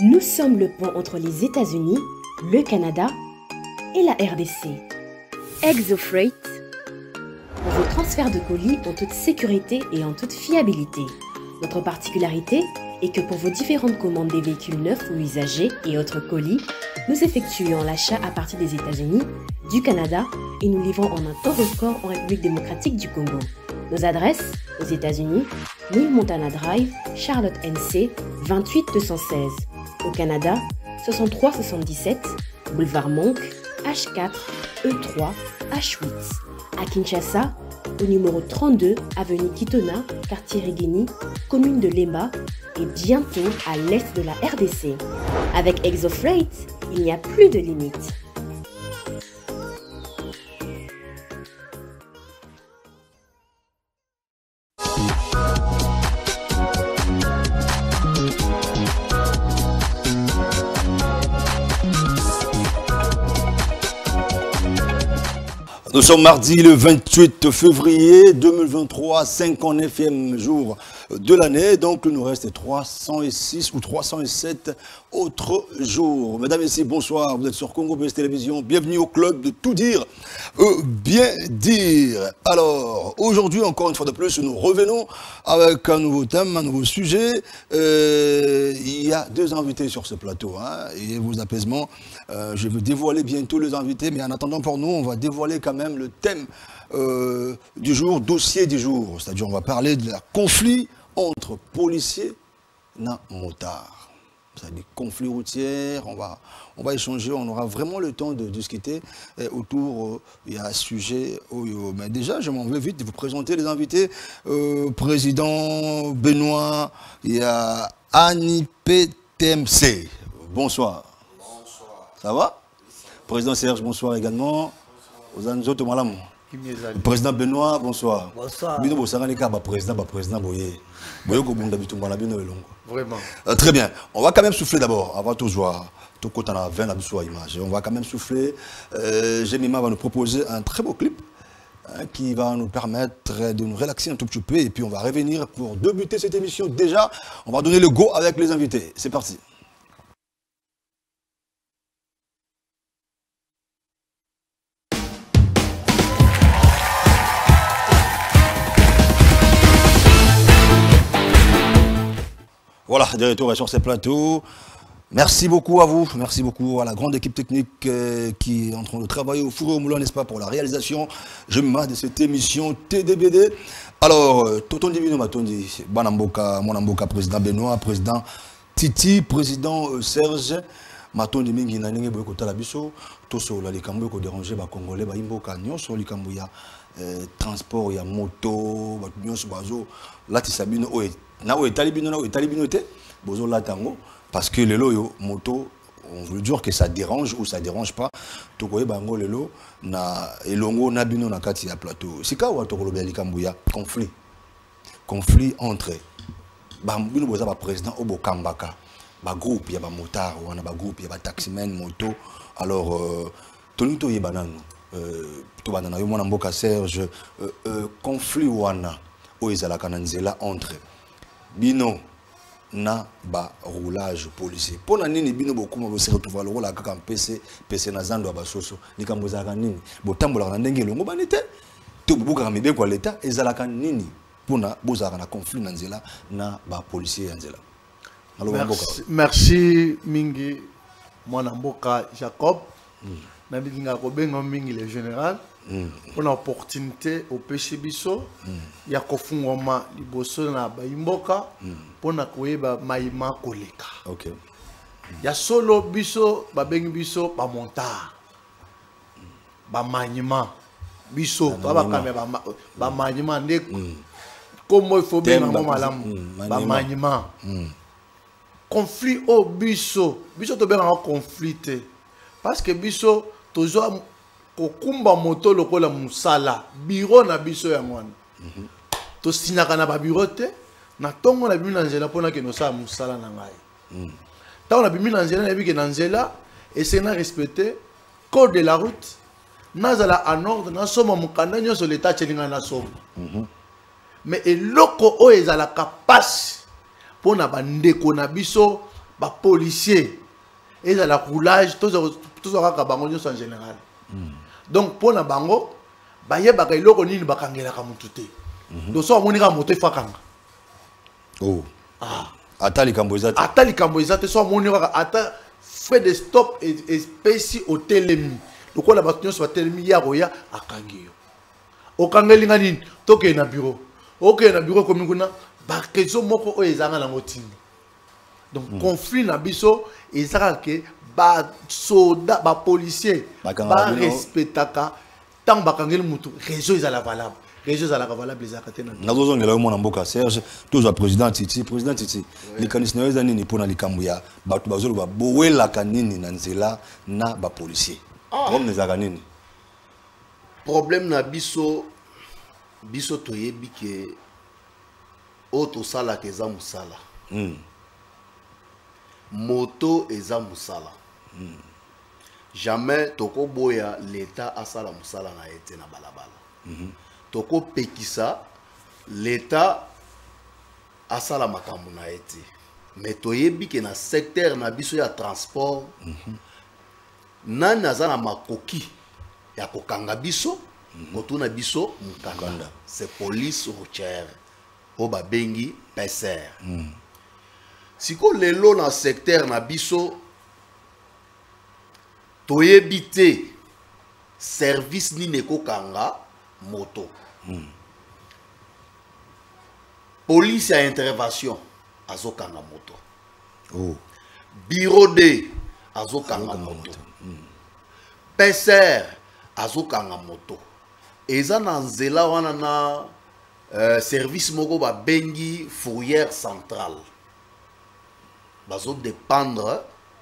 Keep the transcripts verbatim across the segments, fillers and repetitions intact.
Nous sommes le pont entre les États-Unis, le Canada et la R D C. ExoFreight, pour vos transferts de colis en toute sécurité et en toute fiabilité. Notre particularité est que pour vos différentes commandes des véhicules neufs ou usagés et autres colis, nous effectuons l'achat à partir des États-Unis, du Canada et nous livrons en un temps record en République démocratique du Congo. Nos adresses, aux États-Unis, mille Montana Drive, Charlotte N C, vingt-huit deux cent seize. Au Canada, soixante-trois soixante-dix-sept, Boulevard Monk, H quatre, E trois, H huit. À Kinshasa, au numéro trente-deux, avenue Kitona, quartier Rigini, commune de Lemba, et bientôt à l'est de la R D C. Avec ExoFreight, il n'y a plus de limites. Nous sommes mardi le vingt-huit février deux mille vingt-trois, cinquante-neuvième jour de l'année, donc il nous reste trois cent six ou trois cent sept autres jours. Mesdames et messieurs, bonsoir, vous êtes sur Congo B S Télévision, bienvenue au club de tout dire, euh, bien dire. Alors, aujourd'hui, encore une fois de plus, nous revenons avec un nouveau thème, un nouveau sujet. Euh, il y a deux invités sur ce plateau, hein, et vos apaisements, euh, je vais dévoiler bientôt les invités, mais en attendant pour nous, on va dévoiler quand même le thème euh, du jour, dossier du jour. C'est-à-dire on va parler de la conflit entre policiers et motards. C'est-à-dire conflit routier, on va, on va échanger, on aura vraiment le temps de discuter eh, autour, euh, il y a un sujet. Oh, oh. Mais déjà, je m'en vais vite de vous présenter les invités. Euh, président Benoît, il y a Annie P T M C. Bonsoir. Bonsoir. Ça va? Président Serge, bonsoir également. Le président Benoît, bonsoir. Bonsoir. Bino Bosanganeka, président, président Boye. Vraiment. Euh, très bien. On va quand même souffler d'abord, avant tout voir. Tout côté à vingt image. On va quand même souffler. Euh, Jemima va nous proposer un très beau clip hein, qui va nous permettre de nous relaxer un tout petit peu. Et puis on va revenir pour débuter cette émission. Déjà, on va donner le go avec les invités. C'est parti. Voilà, de retour sur ces plateaux. Merci beaucoup à vous, merci beaucoup à la grande équipe technique euh, qui est en train de travailler au four et au moulin, n'est-ce pas, pour la réalisation, je me de cette émission T D B D. Alors, Toton Divino Matondi, Banamboka, Monamboka, président Benoît, président Titi, président euh, Serge, Matondi Mingi Nanenge Boyoko Talabiso, Toso, la Likambo, ko déranger, ba Congolais, ba Imboka, Nyonso, Likambo, ya transport, ya moto, ba Nyonso, Bazo, Lati Sabino, Oe. Na o talibino na o talibino te bozo la tango parce que le loyo moto on veut dire que ça dérange ou ça dérange pas to koye bango lelo na elongo na bino na kati ya plateau sika wa to koloba likambuya conflit conflit entre ba bino boza ba président obo kambaka ba groupe ya ba motard wana ba groupe ya ba taximen moto alors euh, tonito yebanano euh to banana yo mona mboka Serge euh, euh, conflit wana o ezalaka na nzela entre bino na ba roulage policier pona nini bino bokuma bo se retrouver le rôle kaka mpese pese na zando ba soso likambo za nini botambola na ndenge longo banete to buka kambe kwa l'état ezalaka nini pona bozaka na conflit na nzela na ba policier ya nzela. Merci, merci mingi mwana mboka Jacob mm. na bilinga ko benga mingi le général pour l'opportunité au péché biso ya kofungoma liboso na baimboka pona koyeba maima koleka. OK. Ya solo biso ba bengi biso ba montar. Ba manima biso ba kamera ba ba manima nde comme il faut bien na malamu ba manima. Conflit au biso, biso to benga conflit parce que biso toujours kokumba moto lokola musala bureau na biso ya mwana mm -hmm. to sinaka na ba bureau te na tongo na bimi na nzela pona ke no sa musala na ngai mm. ta na bimi na nzela na biki na nzela et c'est na respecter code de la route nazala en ordre na soma mukanda nyoso l'état chelinga na soma mm -hmm. mais eloko o ezala kapasi pona ba ndeko na biso ba policier et la roulage tous tous aura bango nyonso en général donc pour na bango ba yebaka iloko nini bakangela ka mutu te donc so amoni ka moto ifakanga oh ah ata likambo ezate ata likambo ezate so amoni ka ata fait de stop et espèce au telemi donc on a battu sur telemi ya roya akangi yo okangeli ngani toke na bureau ok na bureau comme kuna ba kezo moko o ezanga na ngotini donc mm. conflit na biso ezaka ke ba soldat ba policier ba respectaka tant bakangeli mutu réseau ezala valable réseau ezala valable ezaka tena na zozo ngela mo na mboka Serge toujours président Titi président Titi likanisi na ezani ni pona likambo ya batu bazolo ba bowela kanini na nzela na ba policier comme nezaka nini problème na biso biso toyebi ke auto sala ke za musala mm. moto eza musala mm. jamais toko boya l'état asala musala na ete na balabala mm -hmm. toko pekisa l'état asala makambo na ete mais toyebi ke na secteur na biso ya transport mm -hmm. nani aza na makoki ya kokanga biso kotuna biso mukanda c'est police routière o babengi P S R mm. siko lelo na secteur na biso toyebi te service ni neko kanga moto mm. police ya intervention azo kanga moto oh. bureau de azo kanga moto mm. P S R azo kanga moto eza na nzela wana na uh, service moko ba bengi fourrière centrale bazo dépendre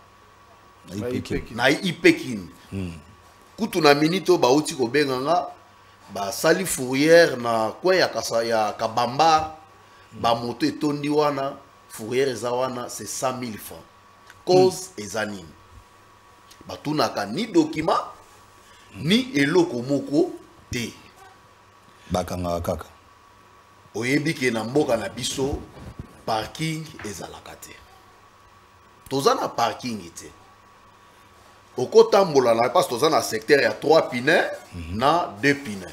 na Ipekin mm. kutu na minito ba uti ko benganga ba sali fourrière na kwa ya kasa ya kabamba mm. ba moto etondi wana fourrière eza wana c'est cent mille francs cause mm. eza nini batunaka ni document mm. ni eloko moko te bakanga kaka oyebi ke na mboka na biso parking ezalaka te toza na parking te okotambola na parce toza na secteur ya trois pneus mm -hmm. na deux pneus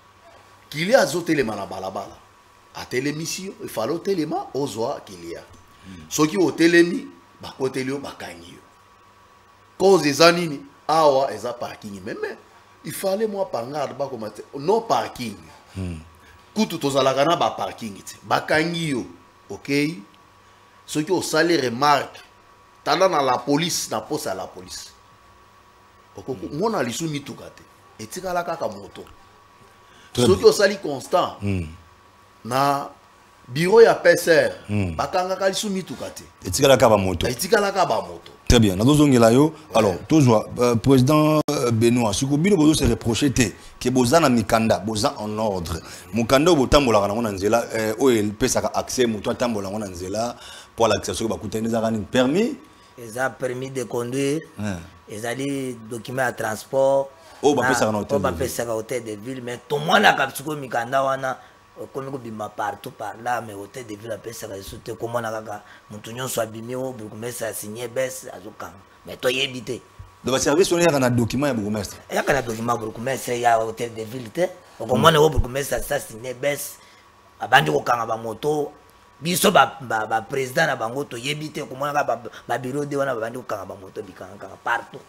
kili azotelema na balabala atelemisi il fallait otelema ozwa kilia mm. soki otelemi bakoteli yo bakangi yo cause eza nini awa eza parking meme il fallait moi pangarde ba comme no parking hmm. kutu tozalaka na ba parking te bakangi yo OK soki o sali remarque tala na la police na poste à la police okoko hmm. mona lisu mituka te etikala kaka moto soki o sali constant hmm. na bureau ya P S R hmm. bakanga ka lisu mituka te etikala kaka moto etikala kaka moto. Très bien. Alors, toujours, euh, président euh, Benoît, si vous voulez se reprocher que Bozan a Mikanda, Bozan en ordre. Mukanda, vous tambola en Anzela, où il peut accès, Moutoua tambola en Anzela, pour l'accession, vous avez un permis. Ils ont permis de conduire, ils ont des documents à transport. Oh, bah, ça va hôtel de ville, mais tout le monde a capturé Mikanda, wana. Comme bima partout par là mais hôtel de ville après ça va sauter comment on a mutunyo soit bimé au bourgmestre a signé baisse azoka mais toi y éviter de votre service on y a un document ya bourgmestre il y a un document bourgmestre il y a hôtel de ville te comment on a bourgmestre ça signé baisse abandi ko kanga ba moto biso ba ba président na bango to yebite comment on a ba bureau de wana bandi ko kanga ba moto bikanga partout.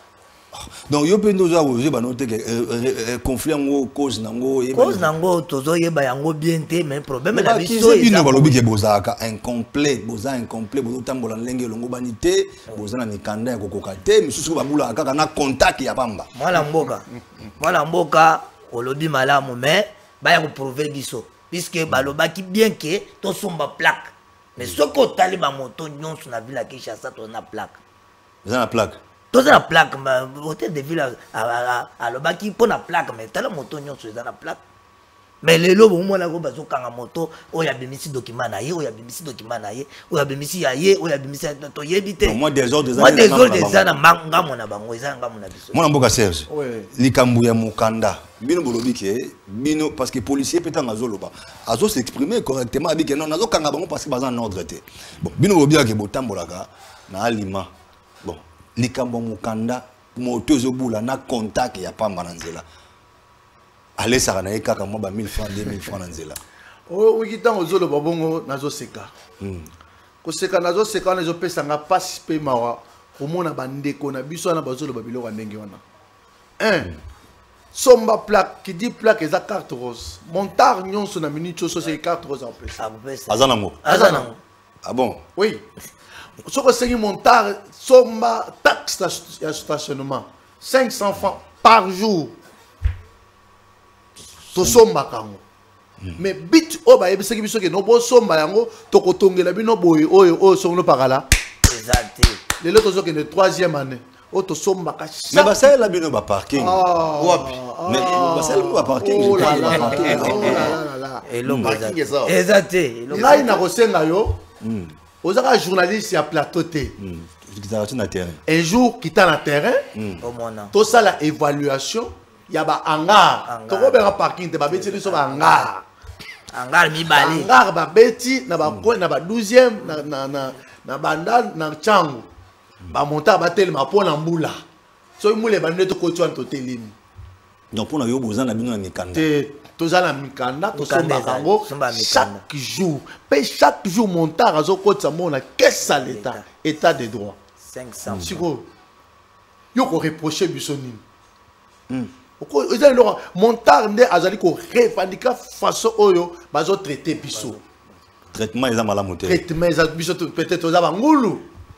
Donc, il y a un noter que conflit en cause nango cause nango tozo yeba yango bien te mais problème la biso c'est bino balobi ke bozaka incomplet boza incomplet bozo tambola ndenge longo banité boza na mikanda ya kokoka te misusu babula kaka na contact ya pamba mwana mboka mwana mboka olobi malamu mais baya ko prouver biso puisque balobaki bien que to somba plaque mais soko tali ba moto nyonso na ville ya Kinshasa to na plaque boza na plaque tout la plaque, hôtel de ville à l'obaki pour la plaque, mais t'as la moto sur la plaque. mais lelo bomona ko bazo kanga moto oya bimisi document na ye oya bimisi document na ye oya bimisi ya ye oya bimisi to yebite moi des ordres des moi des ordres des ana manga mona bango eza nga mona biso mona mboka Serge Ouais. likambu ya mukanda bino bolobi ke bino parce que policier peut en azoloba azo s'exprimer correctement abi ke non nazo kanga bango parce que baza en ordre te bon bino bolobi ke botambolaka na alima bon likambu mukanda moto ezobula na contact ya pamba na nzela allez ça na kaka mo ba mille francs deux mille francs na nzela o wiki tango zolo babongo nazo seka ko seka nazo seka nazo pesa nga passe pe mawa komona bandeko na biso na bazolo babilo ndenge wana un somba plaque qui dit plaque eza carte rose montar nyonso na minute so c'est carte rose en pesa azana mo azana ah bon oui soko sengi montar somba taxe ya stationnement cinq cents francs par jour to somba kango mais bit o ba yebisaki biso ke no bo somba yango to kotongela bino boye oyo oyo songo pakala exact les autres sont de troisième année o to somba ka mais ba ça la bino ba parking wapi mais ba ça le ba parking oh là là là et l'homme Parking eza. exact ngai na kosenga yo ozaka journaliste ya plateau te qui na terrain un jour kita na terrain au mona to ça la évaluation ya ba hangar to ko bera parking te ba beti biso ba hangar hangar mi bali hangar ba beti na ba coin na ba douzième na na na na banda na changu ba monta ba telema pona mbula so mule ba neto ko twa to telemi donc pour na yo bozana bino na mikanda te tozala mikanda to Mikanda somba kango ezali, somba mikanda. chaque jour pe chaque jour montar azo kotsa mona caisse à l'état état de droit cinq cents siko yo ko reprocher biso nini oko ezali lo montar nde azali ko revendiquer façon oyo bazo traiter biso traitement eza malamu te traitement ezali biso peut-être ozaba ngulu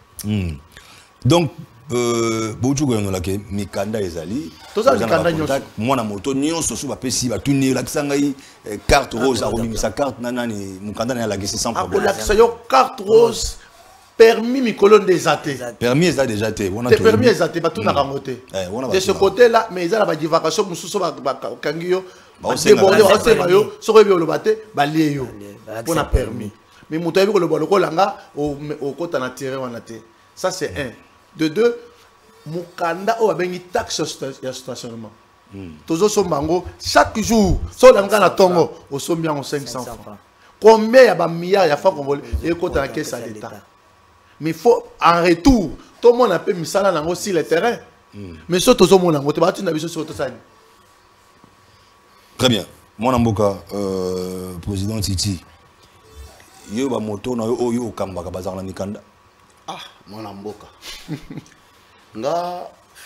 donc euh boju goyono la ke mikanda ezali Toza mikanda nyonso. mwana moto nyonso so ba pesi ba tuni la kisangai carte rose a remis sa carte nanani mukanda na la gisi sans problème akolakisa yo carte rose permis mikolo des athées permis eza déjà te wana te permis ezate batuna kango te Eh, wana de ce batuna. côté là mais ezala ba divagation mususu ba kangi yo Ba osenga débordé ba ba osenga yo soko bi oloba te ba lie yo ba pona accepte permis mais muto yebi ko loba lokola nga au au kota na terrain wana te ça c'est un de deux mukanda o abengi taxe ya stationnement tozo sombango chaque jour so langa na tongo o sombi en cinq cents francs combien ya ba milliards ya francs congolais et kota na caisse à l'état mais faut en retour tout le monde a pu misala nango sur le terrain mais so tozo mona ngote ba tuna biso so to sani très bien mwana mboka euh président Titi yo ba moto na yo oyo okambaka bazala mikanda ah mwana mboka nga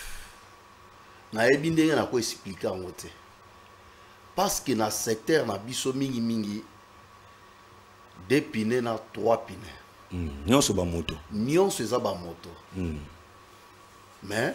nayebi ndenge na ko expliquer yango te parce que na secteur na biso mingi mingi deux pneus na trois pneus nyonso ba moto nyonso eza ba moto mais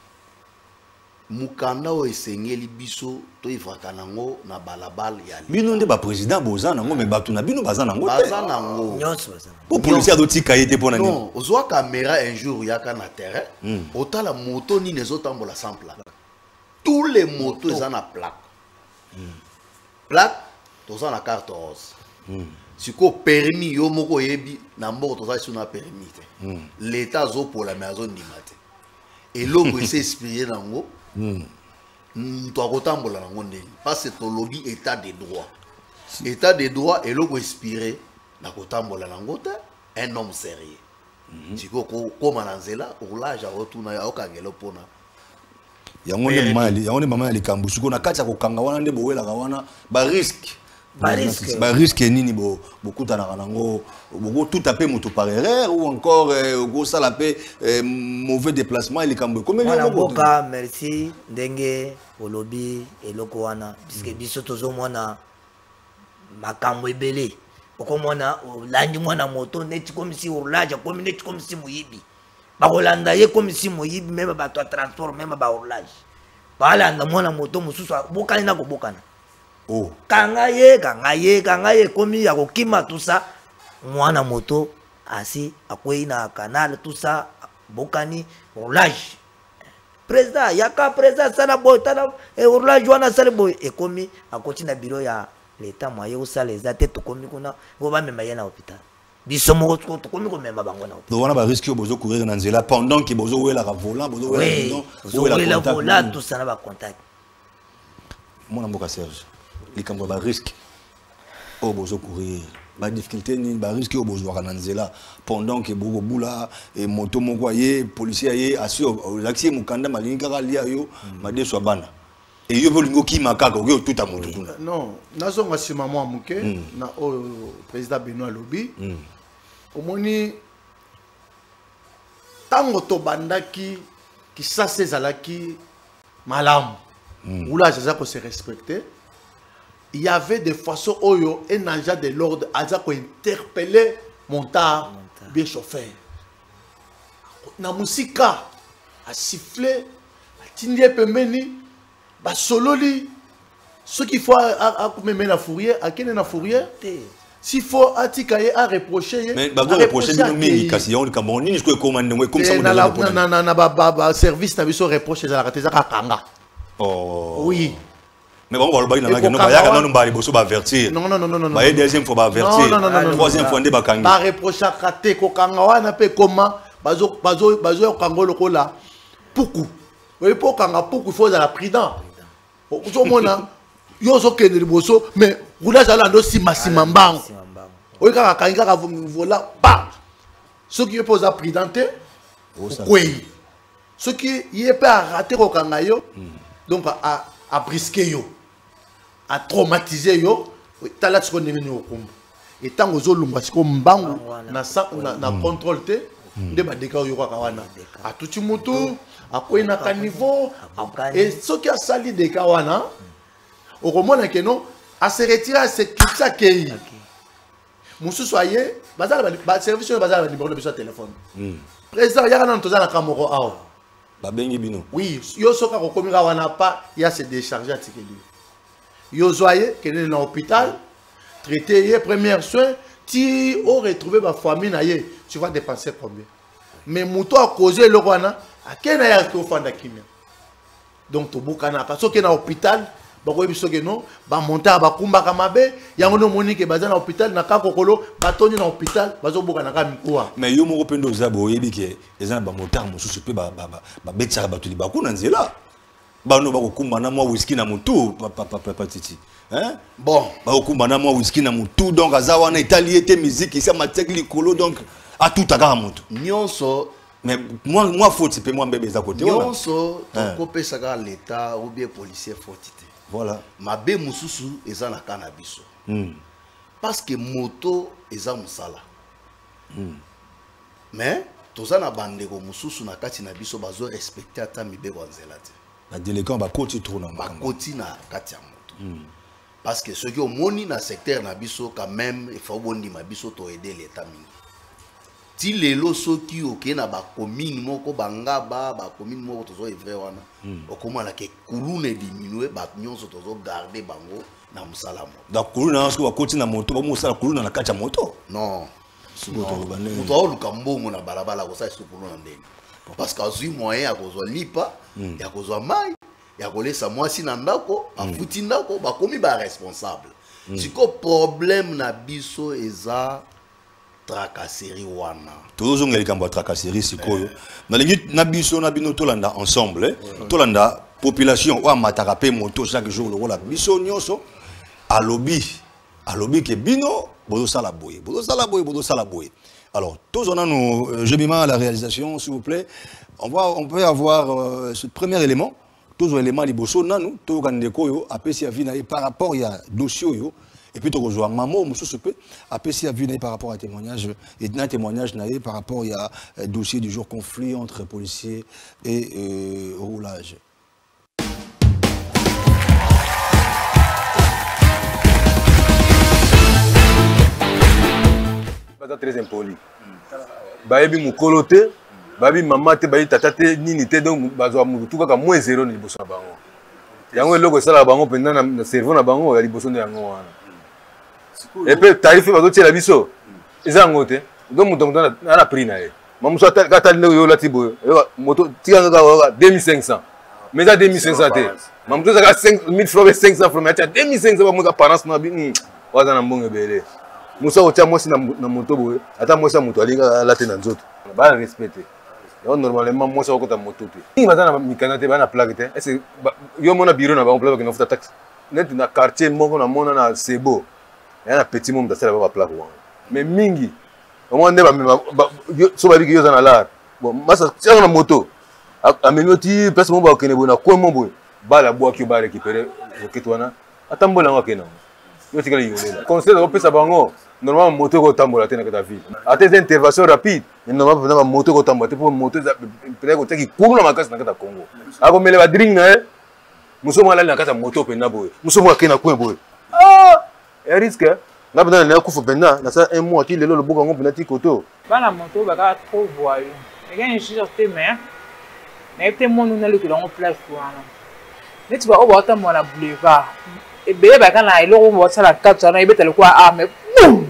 mukanda oyo esengeli biso toyivaka nango na balabala ya bino nde ba président boza nango me bato na bino baza nango te baza nango nyonso baza po policier azotika ye te mpo na nini non ozwa caméra un jour yaka na terrain otala moto nini ezotambola sans plaque tous les motos eza na plaque plaque toza na carte rose siko permis yo moko oyebi na mboka toza biso na permis te l'état azopola me azondima te eloko ese expiré nango moto akotambola nango ndenge parce que tolobi état de droit état de droit eloko expiré na kotambola nango te un homme sérieux siko koma na nzela roulage akotuna ya okangela mpona yango nde mama ya yango nde mama ya likambo siko na kati ya kokanga wana nde bowelaka wana ba risque Ba risque. ba risque nini bo bokutanaka nango boko tout à fait moto par erreur ou encore go sala pe mauvais déplacement likambo comme mwana yo mboka merci ndenge olobi eloko wana puisque biso tozomona makambo ebele okomona olandi mwana moto neti komisi roulage akomi neti komisi moyibi bakolanda ye komisi moyibi meme bato ya transport meme baroulage balanda mwana moto mosusu bokani na kobokana oh kanga ye kanga ye kanga ye komi ya kokima tout ça mwana moto asi akwei na canal tout ça bokani roulage président yaka président sala boy tala e roulage wana sala boy e komi akoti na bureau ya l'état moyen osala eza te tokomi kuna ngo bamema ye na hôpital biso moko tokomi komema bango na hôpital donc wana barisque bozo courir na nzela pendant que bozo welaka volant bozo wela volant tout ça na bacontact mona mboka Serge likambo barisque oyo bozo courir badifficulté nini barisque oyo bozwaka na nzela pendant que bokobula moto moko aye policier aye asi olakisi ye mokanda malingi kaka lia yo madeso ya bana et yo bolingo kima kaka oyo tuta moto kuna non nazonga nsima mwa moke na oyo président Benoît alobi omoni ntango tobandaki kisasa ezalaki malamu oulage aza kose respecter. Il y avait des façons où un agent de l'ordre a interpellé mon tard, bien chauffeur. Na musika a sifflé, a tigné pemeni, ba sololi. Ce qu'il faut à mener la fourrière, à qui est la fourrière? S'il faut atikaye à reprocher. Mais bah reprocher nous mais kasi on comme on ni ce que commande comme ça on na na na na ba ba service na biso reprocher za la kateza ka kanga. Oh. Oui. Mais bon, on va le dire, on va le avertir. Non, non, non, non, non. La deuxième fois, on va avertir. Non, non, non, non. Troisième fois, on va avertir. On va reprocher à Kate, Kokangawa, n'a pas comment, Bazo, Bazo, Bazo, Kango, le Kola. Poukou. Oui, pour Kanga, Poukou, il faut être la prudent. Au moment, Yozo Kennedy Bosso, mais vous l'avez allé aussi Massimambang. Oui, quand Kanga, voilà, bah. Ce qui est posé à prudenter, oui. Ce qui est pas à rater au Kangayo, donc à. À brisquer yo, à traumatiser yo, tala tiko nini ni okumba. Et tant que zo lumba tiko mbangu na na na contrôle te, nde ba deka yo kwa wana. A tuti mutu, a ko ina caniveau, et ce qui a sali deka wana, au komona ke non, a se retirer se kitsa kei. Musu soye, bazala ba service yo bazala ba numéro de besoin téléphone. Président yaka na toza na kamoro awo. Oui, yo soka ko komira wana pas, il y a se décharger tikeli. Yo zoye que dans l'hôpital, traiter les premiers soins, ti au retrouver ma famille na ye, tu vas dépenser combien? Mais muto a causé le wana, a kena ya ko fanda kimia. Donc to bukana ka so ke na hôpital, ba ko biso ke no, ba monta ba kumba ka mabe, yango no monique ba na hôpital na ka kokolo, ba toni na hôpital, ba zo bukana ka mikuwa. Mais yo moko pendo zabo yebi ke ezana ba motar mosusu pe ba ba ba betsa ba tuli ba kuna nzela. Ba no ba ko kumba na mo whisky na mutu papa papa titi. Hein? Bon, ba ko kumba na mo whisky na mutu donc azawa na italien te musique isa matek likolo donc a tout taka mutu. Nyonso mais moi moi faut pe moi mbebe za côté. Nyonso to kopesa ka l'état ou bien policier fautité. Voilà. Mabe mususu eza na cannabis. Mm. Parce que moto eza musala. Mm. Mais toza na bandeko mususu na kati na biso bazo respecter ata mibeko nzela te. Na déléguant ba koti trop na ba koti na kati ya moto. Mm. Parce que ceux qui ont moni na secteur na biso quand même il faut bondi ma biso to aider l'état mingi. Ti lelo soki oke na ba commune moko bangaba ba commune moko tozo evre wana okoma ke kulune diminuer ba nyonso tozo garder bango na musala mo da kuluna asko ba koti na moto ba musala kuluna na kacha moto non moto o luka mbongo na balabala ko sa kuluna ndenge parce que azui moyen ya kozwa lipa ya kozwa mai ya kolesa mwasi na ndako afuti ndako ba komi ba responsable siko problème na biso eza tracasserie wana. Tous on likambo tracasserie sikoyo. Na lingi na biso na bino tolanda ensemble, tolanda population wa matarape moto chaque jour le rôle biso nyonso alobi alobi ke bino bozo sala boye, bozo sala boye, bozo sala boye. Alors, tous on a nous je m'y à la réalisation s'il vous plaît. On va on peut avoir euh, ce premier élément, tous les éléments liboso nanu, to kandeko yo apesi avina par rapport il y a dossier yo. Et puis, tu rejoins maman, monsieur Soupé, après si vu par rapport à témoignage, et un témoignage par rapport il y a un dossier du jour conflit entre policiers et euh, roulage. Très impoli. Babi mukolote, babi mamate, babi tatate, ninite donc bazo amutuka ka moins zéro ni bossa bango. Yango eloko sala bango pendant na cerveau na bango ya liboso de yango wana. Et puis, tarif va doter la biso. Ils ont ngoté. Donc, mon don a pris naé. Maman soit katali yo latibo. Moto tika nga deux mille cinq cents. mais ça deux mille cinq cents te maman tout ça cinq mille francs cinq cents francs mais tu as deux mille cinq cents pour mon apparence na bi waza na mbongo belé musa otia moi si na na moto boye ata moi sa moto alinga la te na nzoto ba respecter yo normalement moi sa okota moto te ni baza na mikana te ba na plaque te est-ce yo mona bureau na ba on plaque na futa taxi net na quartier moko na mona na sebo ya na petit monde ça ba plaque wa mais mingi au moins ne ba so ba bi yo za na lar bon masa tia na moto amenoti place mo ba okene bona ko mo boye ba la bois qui ba récupérer oketwana atambola ngakena yo tikala yolela conseil de repesa bango normalement moto ko tambola te na ka ville à tes interventions rapides normalement na moto ko tambola te pour moto peut-être ko teki kugula makasi na ka Congo ako mele ba drink na muso mala na ka moto pe na boye muso mo akena ko boye ah e risque na bana na ku fo bena na ça un mois ki lelo lo boka ngo penati koto bana moto ba ka trop voyou et quand je suis sorti mais mais peut-être mon na le que dans place wana ne tu vas au bota mo na boulevard et bien bah quand là il aura voir ça la carte ça na ibeta le quoi ah mais boum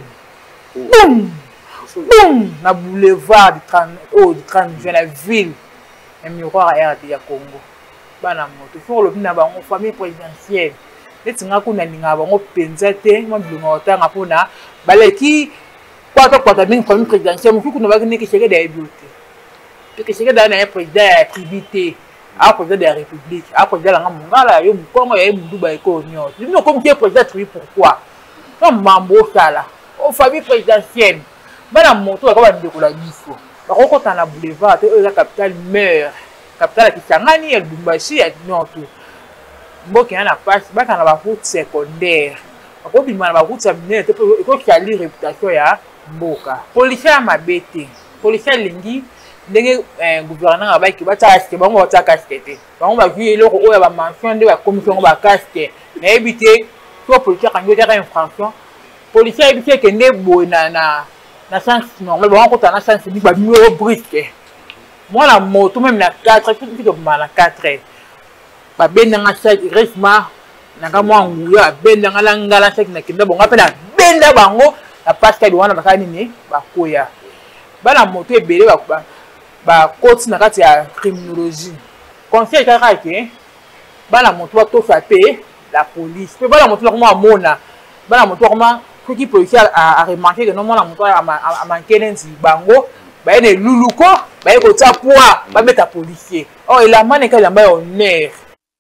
boum boum na boulevard du tram oh du tram de la ville et miroir R D ya Congo bana moto faut le bina bango famille présidentielle neti nga kuna ninga bango penza te mo bilonga otanga pona baleki kwata kwata bien famille présidentielle mo kuna ba ki cheke da ebiote que cheke da na président ya tribité a président de la République, a président de la Mongala, yo Congo ya Mduba eko nyo. Lui non comme qui est président tri pourquoi? Comme mambo sala. Au famille présidentielle. Bana moto ka ba ndeko la biso. Ba ko kota na boulevard te la capitale meurt. Capitale ki Kisangani el Bumbashi et Nyoto. Mboki na passe ba kana ba route secondaire. Ba ko bima na ba route secondaire te ko kiali réputation ya mboka. Policier mabete. Policier lingi ndenge gouverneur abaki ba taske bango ba taske te bango ba vu eloko oya ba mention de ba commission ba casque na ebité so policier kango ta infraction policier ebité ke ne boy na na na sens normal bango kota na sens ni ba numéro brisque moi la moto même na quatre tout tout na quatre ba benda nga site resma na ka mo nguya benda nga langala site na kinda bonga pena benda bango na paske wana ba kanini ba koya bana moto ebele ba ba côté na kati ya criminologie conseil kaka ke bana moto ba to frapper la police pe bana moto comment mona bana moto comment faut qui policier a remarqué que normalement la moto a manqué n'enzi bango ba ene luluko ba eko ta poa ba mettre policier oh il a mané ka lamba honneur.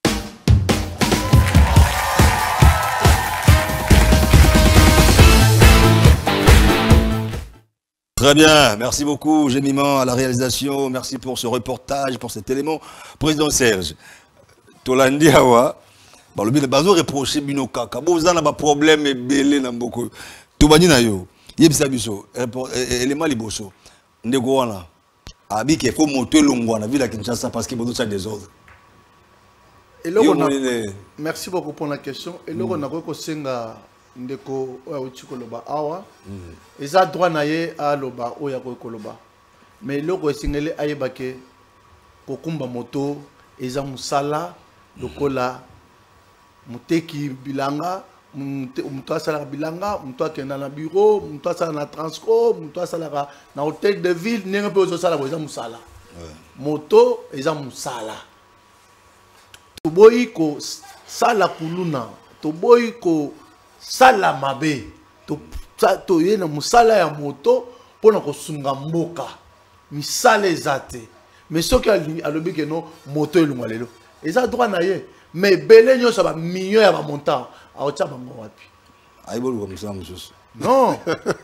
Très bien, merci beaucoup Gémiment à la réalisation, merci pour ce reportage, pour cet élément. Président Serge, Tolandi Awa, bon, le bien de bazo reproché bino kaka, bon vous en avez problème et belé na beaucoup. Tobani na yo, yebisa biso, élément liboso, ndeko wana, abi qu'il faut monter longwa na ville à Kinshasa parce qu'il y a besoin des ordres. Et là, on a... Merci beaucoup pour la question. Et là, on a reconnu ndeko oya utiko loba awa eza droit na ye a loba oya ko koloba mais loko esingele ayebake kokumba moto eza musala lokola muteki bilanga muto asala bilanga muto akenda na bureau muto asala na transco muto asala na hôtel de ville ndenge pe ozosala bo eza musala moto eza musala toboyi ko sala kuluna toboyi ko sala mabe to to yena musala ya moto pona ko sunga mboka misala ezate mais soki alobi ke no moto elungwa lelo eza droit na ye mais belé nyoso ba millions ya ba montant a ocha bango wapi aibolu comme ça monsieur non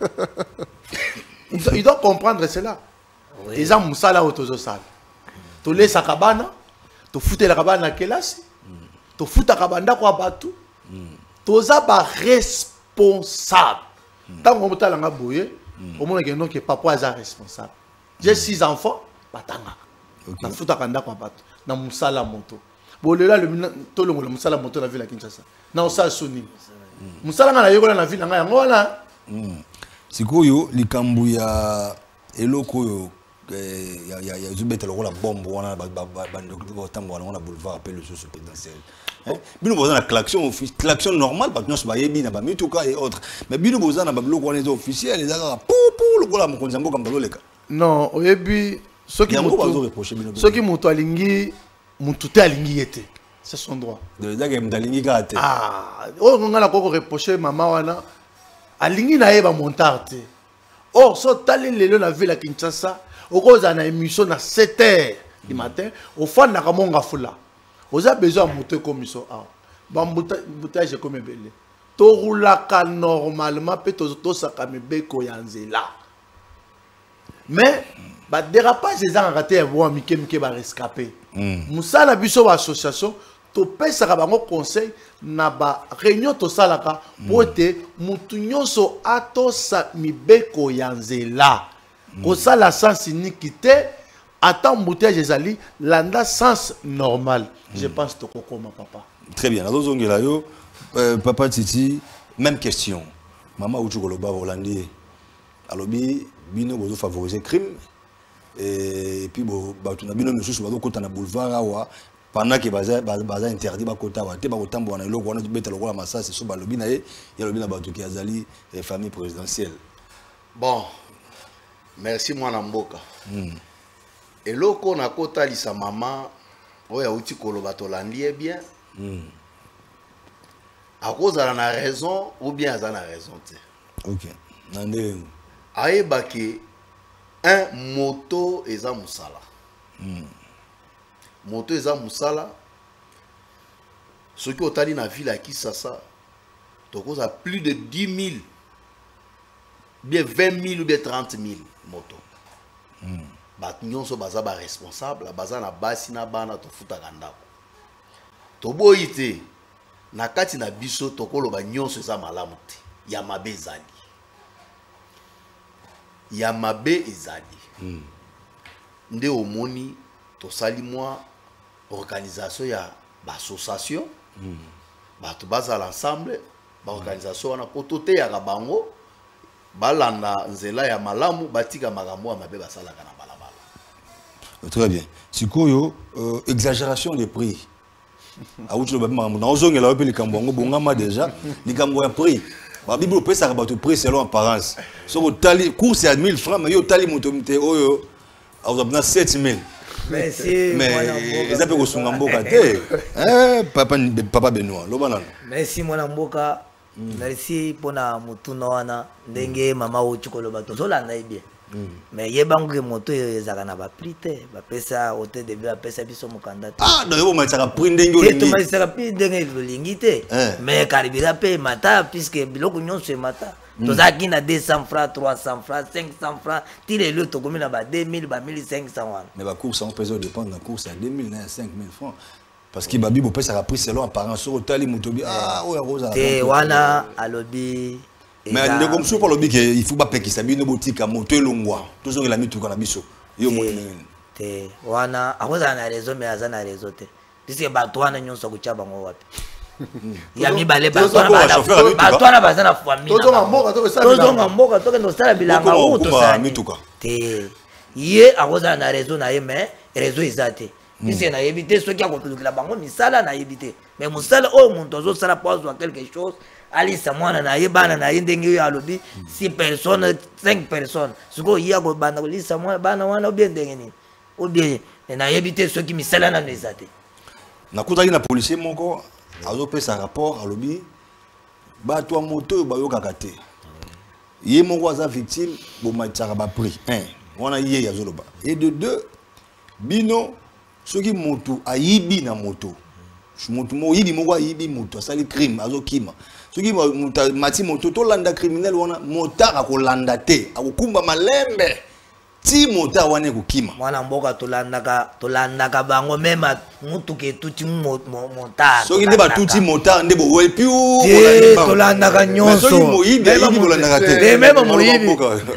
il doit comprendre cela eza musala otozo sala to lesa kabana to futela kabana kelasi to futa kabanda kwa batu toza ba responsable tant qu'on t'a langa boye au moins que non que papa est responsable j'ai six enfants batanga na futa kanda kwa batu na musala moto bolela le to le musala moto na ville à Kinshasa na osala soni musala na yeko na ville nga yango wana sikoyo likambu ya eloko yo ya ya ya zubeta lokola bombe wana ba ba ndoko tango wana boulevard appelle le socio présidentiel. Bino boza na klaxon klaxon normal parce que nous ba yebi na ba mituka et autres mais bino boza na ba bloko wana officiel les aga pou pou lokola mo konzambo kamba loleka non oyebi soki moto soki moto alingi mutu te alingi ye te. C'est son droit. Déjà que m'dalingi kate. Ah, oh on a encore reproché maman wana alingi na ye ba montard te. Or so tali lelo na ville à Kinshasa, okoza na émission na sept heures du matin, au fond na kamonga fula. Oza besoin monter comme ça. Ah. Ba mboutage comme belé. To roulaka normalement pe to to sakame beko ya nzela. Mais ba dérapage les gens raté voir mike mike ba rescapé. Musala biso association to pesaka bango conseil na ba réunion to salaka pote mutu nyonso ato sa mibeko ya nzela. Ko sala sens unique te attend mboutage ezali landa sens normal. Je pense to kokoma papa. Très bien. Alors zongela yo euh, papa Titi même question. Maman uchu koloba Hollandais. Alobi bino bozo favoriser crime et puis bo ba tuna bino mususu bazo kota na boulevard awa pendant que baza baza interdit ba kota wa te ba kotambo na eloko wana beta lokola masasi so balobi na ye ya lobi na bato ki azali famille présidentielle. Bon. Merci mwana mboka. Mm. Eloko na kota lisa mama oya uti koloba to landie bien. Mm. À cause de la raison ou bien à la raison. Ok. Nande. Aïba que un moto est à Moussala. Mm. Moto est à Moussala. Ce qui est dans la ville à Kisasa, tu as plus de dix mille, bien vingt mille ou bien trente mille motos. Mm. Bat nyonso baza ba responsable, baza na basi na bana to futa ganda. To boyite na kati na biso to koloba nyonso za malamu te. Ya mabe ezali. Ya mabe ezali. Mm. Nde omoni to sali moi organisation ya ba association. Mm. Ba to baza l'ensemble, ba organisation wana potote ya bango. Balanda nzela ya malamu batika makambo ya mabe basalaka na balabala. Très bien. Sikoyo euh, exagération des prix. A outre le babima na ozonge la pe likambo ngo bongama déjà likambo ya prix. Ba bible pesa ka bato prix selon apparence. So ko tali course à mille francs mais yo tali moto mte oyo a obna sept mille. Merci. Mais ils appellent au Sungamboka. Eh, papa, papa Benoît, l'obana. Merci, mon amboka. Merci pour la mutuna wana. Ndenge mama uchukolo bato. Zola na bien. Mais yebangu ke moto ezaka na ba prite, ba pesa hôtel de ville, ba pesa biso mukanda. Ah, donc yo ma tsaka prix ndenge olingi. Tu ma tsaka prix ndenge olingi te. Mais karibira pe mata puisque biloko nyonso e mata. Tozaki na deux cents francs, trois cents francs, cinq cents francs, tire le to komi na ba deux mille, ba mille cinq cents wana. Mais ba course en peso dépend de la course à deux mille, cinq mille francs. Parce que babi bo pesa ka prix selon apparence sur tali motobi. Ah, ouais rosa. Te wana alobi. Mais ne comme ça pour le bique il faut pas payer ça bino boutique à moto longwa. Toujours la mitu kana biso. Yo mo. Te wana akoza na réseau mais azana réseau te. Puisque bato wana nyonso kucha bango wapi. Ya mi bale bato wana bato wana bazana famille. Tozo mboka to sala. Tozo mboka to kendo sala bilanga o to sala. Te ye akoza na réseau na ye mais réseau izate. Puisque na éviter ceux qui a compris la bango misala na éviter. Mais musala o muntu zo sala pause ou quelque chose. Ali samwana na yebana na yendenge yo alobi six personnes cinq personnes suko iya go bana ko lisa mwana bana wana obien ndenge ni obien na yebite ceux qui misala na nezate na kutaki na policier moko azo pesa rapport alobi ba toi moto ba yo kakate ye moko aza victime bo mataka ba prix un wana ye ya zoloba et de deux bino ceux qui moto ayibi na moto moto mo yibi moko ayibi moto asali crime azo kima ce qui mati moto to landa criminel wana motara ko landa te akokumba malembe ti mota wana ko kima mwana mboka to landa ka to landa ka bango mema mutu ke tuti motara so ki ne ba tuti motara nde bo we piu to landa ka nyonso so ki moyibi yibi bo landa ka te même moyibi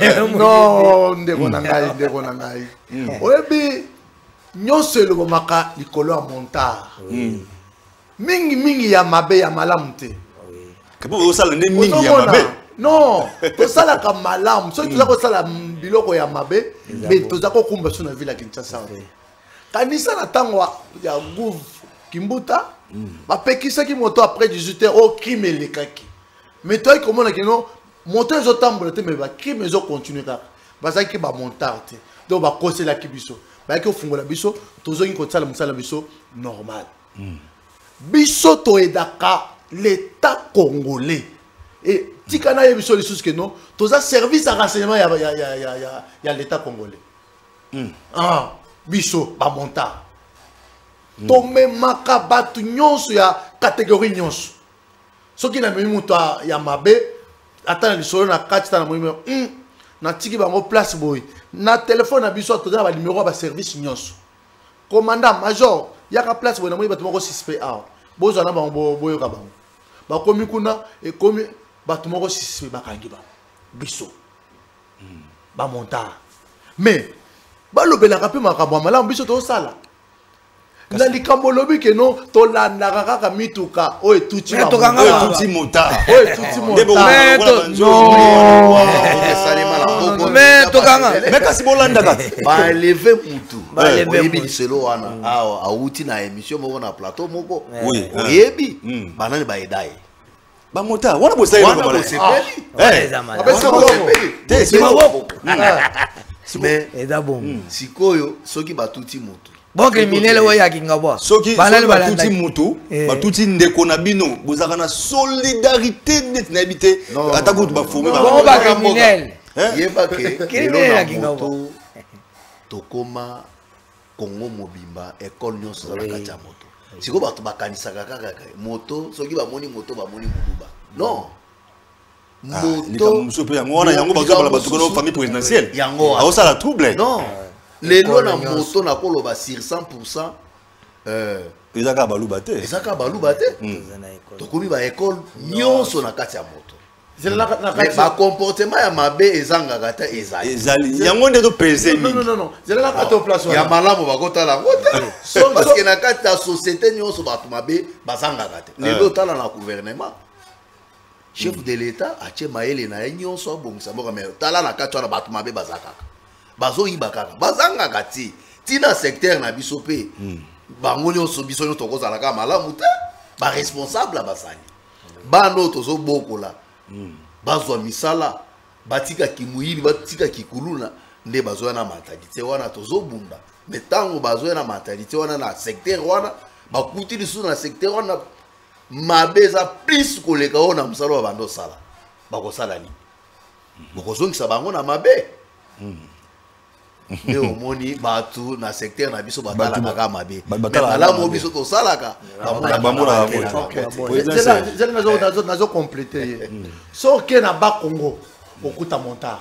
non ndeko na ngai ndeko na ngai oyebi nyonso lo maka likolo ya montara mingi mingi ya mabe ya malamu te. Comment ça le mingi ya mabe? Non, to sala ka malamu. So tu za ko sala biloko ya mabe, mais to za ko kumba so na ville ya Kinshasa. Kanisa na tango ya gouv Kimbuta, ba pekisa ki moto après dix-huit heures au crime le kaki. Mais toi comment na kino moto zo tambola te mais ba crime zo continuer ka. Ba za ki ba montard te. donc ba kosé la kibiso ba ki ofungola biso tozongi ko tsala musala biso normal biso to edaka l'état congolais et tikana ye biso les choses que non toza service à renseignement ya ya ya ya ya l'état congolais ah biso ba monta to memaka batu nyonso ya catégorie nyonso soki na memi muto ya mabe atana lisolo na kati na moyimo hum na tiki bango place boy na téléphone na biso to ba numéro ba service nyonso commandant major yaka place boy na moyi batu moko suspect ah bozo na bango boyo ka bango ba komi kuna e komi batu moko suspect ba kangi ba biso ba monta mais ba lobela ka pe makambo mala biso to sala na likambo lobi ke no to landa kaka mituka o etuti ba o etuti mota o etuti mota mais to kanga mais kasi bolanda ka ba lever mutu ba lever bi selo wana awa auti na émission moko na plateau moko oui yebi banani ba edai ba mota wana bosaye wana bosepeli eh te c'est moko mais eza bon sikoyo soki batuti mutu bon criminel oyo akinga bo soki batuti mutu batuti ndeko na bino bozaka na solidarité net na habité ata kutu bafume ba ba criminel yeba ke criminel akinga bo tokoma Congo mobimba école nyonso za kati ya moto siko bato bakanisaka kaka moto soki bamoni moto bamoni muluba non moto musope yango wana yango bazobala bato kono famille présidentielle yango aosa la trouble non lelo na moto na koloba sur cent pour cent euh ezaka baluba te ezaka baluba te tokomi ba école nyonso na kati ya moto ba comportement ya mabe ezangaka te ezali ezali yango nde to peser non non non zela la kati place ya malamu bakotala ngo te parce que na kati ya société nyonso bato mabe bazangaka te lelo tala na gouvernement chef de l'état atie mayele na ye nyonso abongisa mboka mais tala na kati wana bato mabe bazakaka bazoyiba kaka bazangaka ti tina secteur na biso pe bango nyonso biso nyonso tokozala kaka malamu te baresponsable bazali bano tozobokola bazwa misala batika kimuyibi batika kikuluna nde bazoya na mentalité wana tozobunda mais ntango bazoya na mentalité wana na secteur wana bakuti lisusu na secteur wana mabe eza plus koleka oyo na mosala oyo bando osala bakosala nini bokozongisa bango na mabe nde omoni bato na secteur na biso batalaka kaka mabe malamu biso tosalaka nazo compléter ye soki na bakongo okuta montar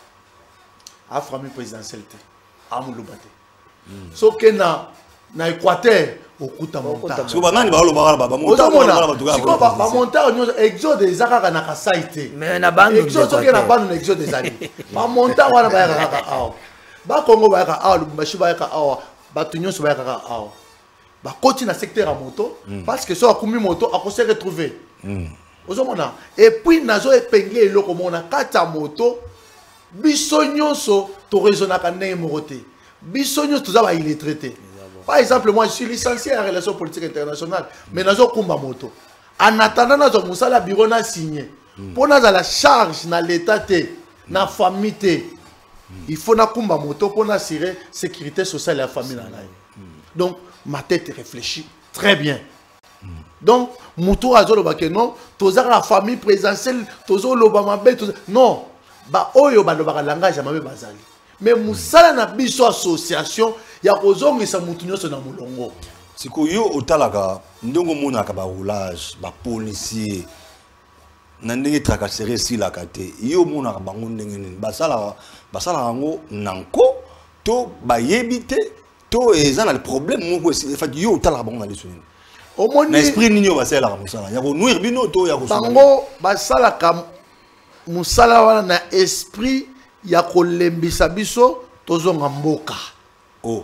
afamille présidentielle te amuluba te soki na na équateur okuta montar so banani balobaka ba montar ba montar nyonso exode eza kaka na kasai te mais na bando exode soki na bando na exode ezali ba montar wana bayaka kaka awa bakongo bayaka awa lubumbashi bayaka awa bato nyonso bayaka kaka awa bakoti na secteur ya moto parce que so akumi moto akose retrouver ozomona et puis nazo epengli eloko mona kati ya moto biso nyonso toraisonnaka ndenge moko te biso nyonso toza baillettré te. Par exemple, moi je suis licencié en relations politiques internationales, mais nazo kumba moto en attendant nazo musala bureau na signé pour naza la charge na l'état te na famille te. Il faut na kumba moto pour assurer sécurité sociale et la famille. Donc ma tête réfléchit très bien. Donc muto azolo bakeno toza la famille présidentielle tozo loba mabe non ba oyo ba loba langage mabe bazali. Mais musala na biso association ya kozongisa mutu nyonso na mulongo. Siko yo otalaka ndongo mona ka ba roulage ba policier na ndenge tracasserie si la kate yo mona ka bango ndenge nini basala basala ngo nanko to ba yebite to ezana le problème moko fa yo otalaka bango na lesoni omoni esprit nini yo basala ka musala ya ko nuire bino to ya ko bango basala ka musala wana na esprit ya ko lembisa biso tozonga mboka oh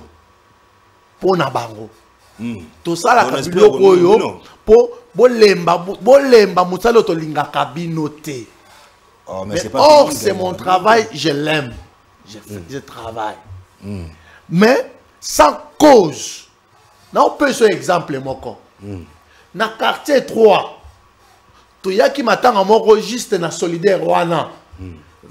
pona bango mm. tosala ka biloko oyo po bolemba bolemba musala to linga kabino te. Oh, mais, mais pas or c'est mon travail, je l'aime, je, mm. je travaille mm. mais sans cause na on peut ce exemple moko mm. na quartier trois to yaki matanga moko juste na solidaire wana mm. vers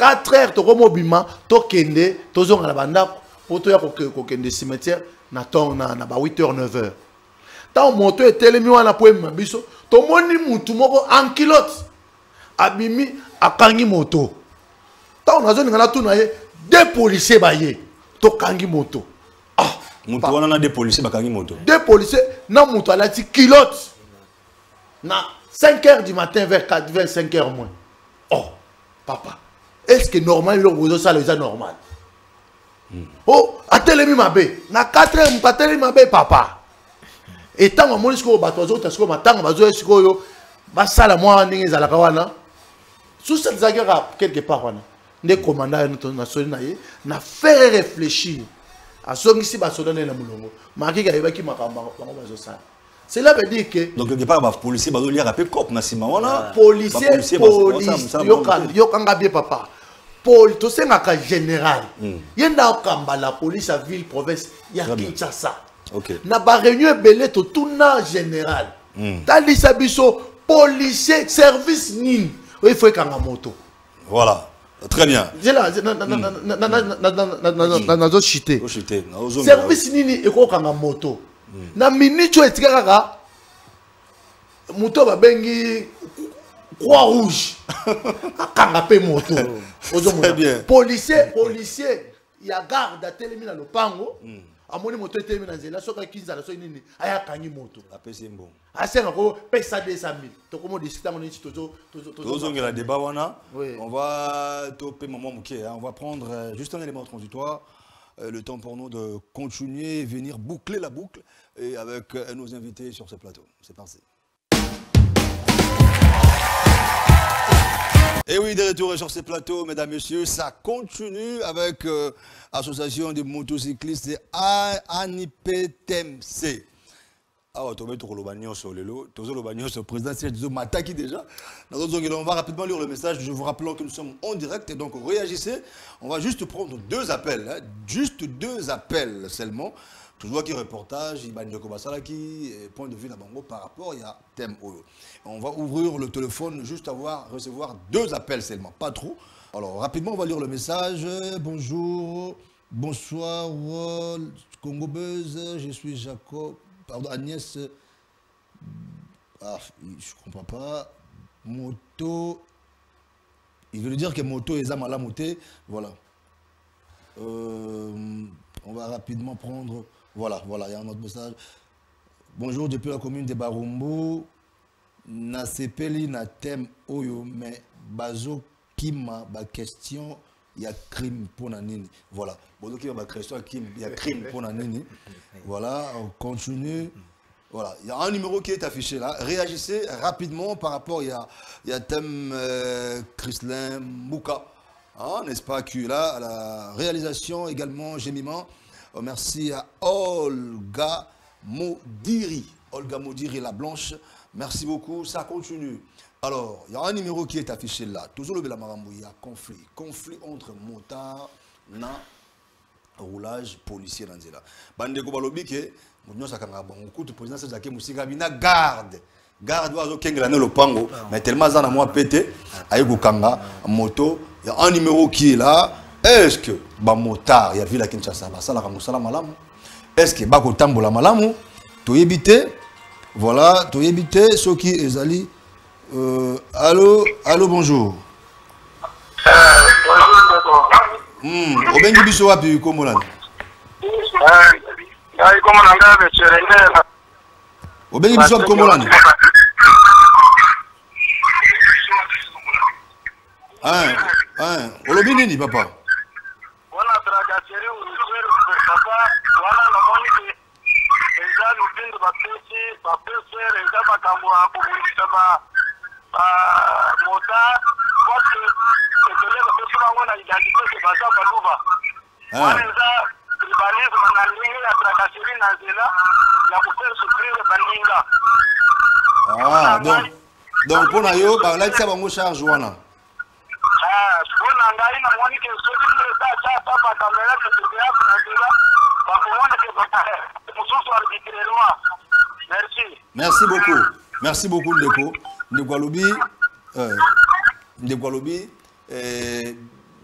quatre heures tokomo bima to kende tozonga na bandako po to ya ko kende cimetière na ton na na ba huit heures neuf heures ta moto etelemi wana po mabiso to moni mutu moko en kilote abimi akangi moto ta on azoni ngana tuna ye deux policiers baye to kangi moto ah mutu wana na deux policiers bakangi moto deux policiers na mutu alati kilote na cinq heures du matin vers quatre vers cinq heures moins oh papa est-ce que normal le réseau ça les normal mm. Oh atelemi mabe na quatre heures atelemi mabe papa et tant que moi jusqu'au bateau autres est-ce que matin bazo est-ce que yo ba sala moi ndenge za la kawana sous cette zagara quelque part wana ne commandant na soli na ye na faire réfléchir à ce qui si ba soli na mulongo maki ga yebaki makamba bango bazo sala. Cela veut dire que donc quelque part les policiers bazo lire rappeler cop na sima wana policier police yo kan yo kanga bien papa Paul to senga ka général yenda kamba la police à ville province ya Kinshasa OK na ba réunion belé to tuna général talisa biso policier service nini il faut kanga moto voilà très bien là na na na na na na zo chité service nini e ko kanga moto na minute etika kaka moto ba bengi croix rouge akanga pe moto très bien policier policier ya garde atelemi na lopango amoni moto atelemi na nzela soka kinza la so nini aya kangi moto apesi mbongo asenga ko pesa deux cent mille to komo décider ngoni tozo tozo tozo ngela débat wana on va toper maman muké on va prendre euh, juste un élément transitoire euh, le temps pour nous de continuer venir boucler la boucle et avec euh, nos invités sur ce plateau c'est parti. Et oui, de retour sur ces plateaux, mesdames, messieurs, ça continue avec l'association euh, des motocyclistes de ANIPTMC. Ah ouais, tu vas mettre le bagnon sur le lot, tu vas le bagnon sur le président, c'est le m'attaquer déjà. On va rapidement lire le message, je vous rappelle que nous sommes en direct, et donc réagissez. On va juste prendre deux appels, hein, juste deux appels seulement. Toujours qui reportage, il va dire qui point de vue là par rapport il y a thème. On va ouvrir le téléphone juste avoir recevoir deux appels seulement, pas trop. Alors rapidement on va lire le message. Bonjour, bonsoir, Congo Buzz, je suis Jacob, pardon Agnès. Ah, je comprends pas. Moto. Il veut dire que moto est à la montée. Voilà. Euh, on va rapidement prendre. Voilà, voilà, il y a un autre message. Bonjour, depuis la commune de Barumbu. Na sepeli na thème oyo, mais bazo kima ba question, il y a crime pour nanini. Voilà. Bazo kima ba question, il y a crime pour nanini. Voilà, on continue. Voilà, il y a un numéro qui est affiché là. Réagissez rapidement par rapport, il y a, il y a thème euh, Chrislin Mouka. Hein, n'est-ce pas, qui est là, à la réalisation également, gémiment. Oh, merci à Olga Modiri. Olga Modiri, la blanche. Merci beaucoup. Ça continue. Alors, il y a un numéro qui est affiché là. Toujours le Belamarambou, il y a conflit. Conflit entre motards et roulage policier. Bande ko balobi ke munyo sakanga bon kutu président c'est Jacques Musika bina garde. Garde oiseau kengela ne lopango mais tellement ça na moi pété ayi kanga moto. Il y a un numéro qui est là. Est-ce que ba motard ya villa Kinshasa ba sala ka musala malamu? Est-ce que ba ko tambola malamu? To yebite. Voilà, to yebite ceux qui ezali euh allô, allô bonjour. Euh bonjour. Hmm, obengi biso wapi komolana? Euh, ngai komolana be cherengela. Obengi biso wapi komolana? Ah, ah, olobi nini papa? Wana tragachere urushero papa, wana namoni ke eza lubindo bapesi, bapesi renga bakamwa kubundisa ba ba mota, parce que ekele bapesi bango na identité ke baza baluba. Wana eza tribalisme na ndenge ya tragachere na nzela ya kufaire souffrir baninga. Ah, donc donc pour na yo ba laisa bango charge wana. Ah, bona ngai na mwani ke soki nda cha papa kamera ke tuya kuna nzela ba kuona ke bata mususu arbitrairement. Merci. Merci beaucoup. Merci beaucoup Ndeko. Ndeko Alobi euh Ndeko Alobi euh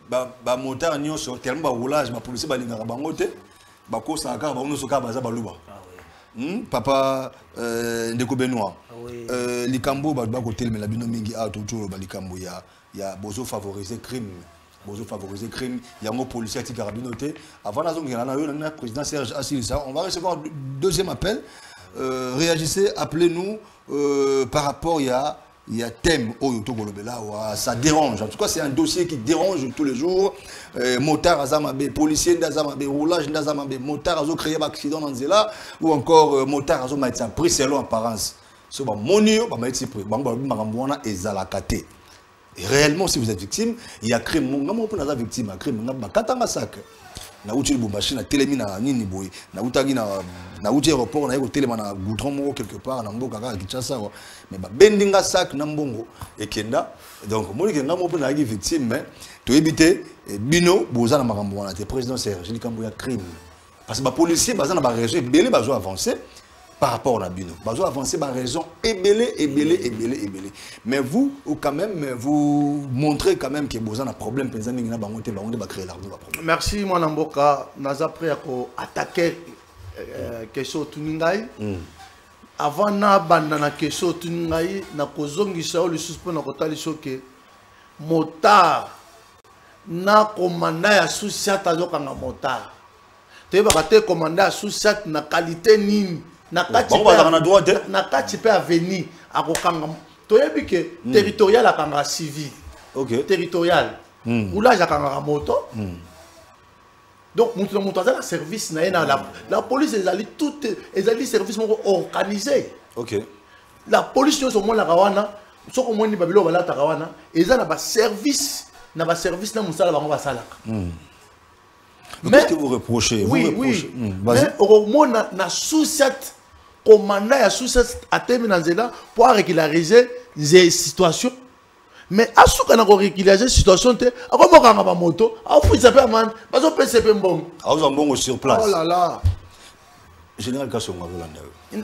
ba ba motard nyonso tellement ba roulage ba policier ba lingaka bango te ba ko saka ba nyonso ka baza baluba hmm papa euh ndeko Benoît euh likambo ba ba ko telemela bino mingi a toujours ba likambo ya ya bozo favoriser crime bozo favoriser crime yango policier ti carabinoté avant la zone na yo na président Serge Assilissa on va recevoir deuxième appel euh, réagissez appelez-nous euh, par rapport ya il y a thème oh ça dérange en tout cas c'est un dossier qui dérange tous les jours euh, motard azamabe policier ndazamabe roulage ndazamabe motard azo créer un accident dans zela ou encore euh, motard azo mettre pris selon apparence so ba monio ba mettre pris bango ba ngambona ezalakate et réellement si vous êtes victime il y a crime ngamo pour la victime crime ngaba katanga sac na uti Lubumbashi na telemi na nini boy na utagi na na uti aéroport na yeko telema na goudron moko quelque part na mboka ka Kinshasa mais ba bendinga sac na mbongo ekenda donc moni ke ngamo na gi victime mais to éviter bino boza na makambo wana te président Serge likambo ya crime parce que ba policier baza na ba raison belé bazo avancer par rapport à bino bazo avancer ba raison ebelé ebelé ebelé ebelé mais vous ou quand même vous montrez quand même que boza na problème penza ningi na bango te bango ba créer l'argent ba problème. Merci mon amboka naza prêt à attaquer question tuningai avant na banda na question tuningai na kozongisa le suspend na kotali soke motard na commandant ya sous-sat azokanga motard te ba te commandant ya sous-sat na qualité nini na kati na kati pe avenir akokanga toyebi ke territorial akanga civil OK territorial roulage akanga moto donc mutu mutu azala service na na la la police ezali tout ezali service moko organisé OK la police yo so mona kawana soko moni babilo balata kawana ezala ba service na ba service na musala bango basalaka mais qu'est-ce que vous reprochez oui, vous reprochez oui. Mais au moment na sous-set commandant ya sous-set a terminé dans zela pour régulariser les situations mais à ce qu'on a régularisé la situation te akomo kanga ba moto a fu ça peut man bazo P C P mbongo a vous mbongo sur place oh là là général Kasonga Rolanda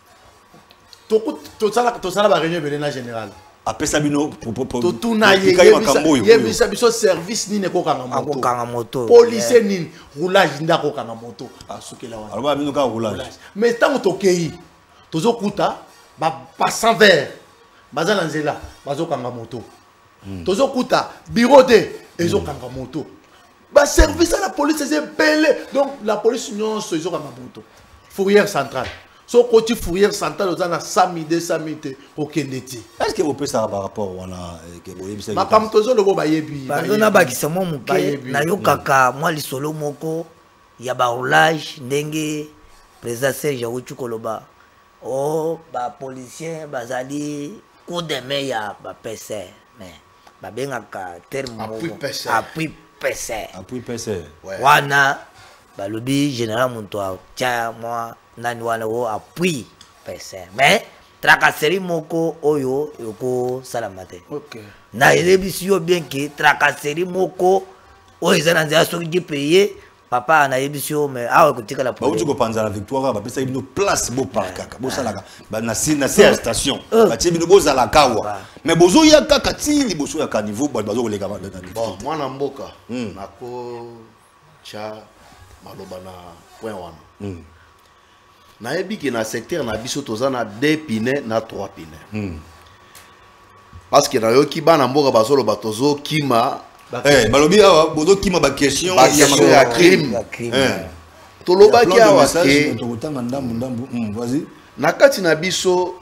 to to sala to sala ba réunion belena général après Sabino pour pour to tuna ye ye biso service ni ne ko kanga moto ko kanga moto policier ni roulage ndako kanga moto a sukela wana alors ba bino ka roulage mais tant to kei tozo kuta ba passant vers bazala nzela bazo kanga moto tozo kuta bureau de ezo kanga moto ba service à la police c'est belé donc la police non so ezo kanga moto fourrière centrale so côté fourrière centrale aux ana cent mille deux cent mille au Kendeti est-ce que vous pouvez ça par rapport wana que vous yebisa ma kam tozo lobo ba yebi bazona ba kisemo muke na yo kaka moi lisolo moko ya ba roulage ndenge président Serge Awuchukoloba oh ba policier bazali coup de main ya ba P C mais ba bengaka terme appui P C appui P C appui P C wana ba lobi général Montoa tia moi nani wana wo appui P C mais tracasserie moko oyo yoko salamate OK na elebisio bien que tracasserie moko oyo ezana nzela soki payer papa na yebisio mais awa kotika la ba uti ko panza la victoire ba pesa bino place bo park kaka bo salaka ba na na station ba tie bino bo zala kawa mais bozo ya kaka ti liboso ya caniveau ba bazo koleka ba bon mwana mboka nako cha maloba na point wana na yebi ke na secteur na biso tozana deux pinets na trois pinets parce que na yo ki bana mboka bazolo batozo kima eh balobi awa bozo kima ba question ya crime tolobaki awa ke tokotanga ndambu ndambu vas-y na kati na biso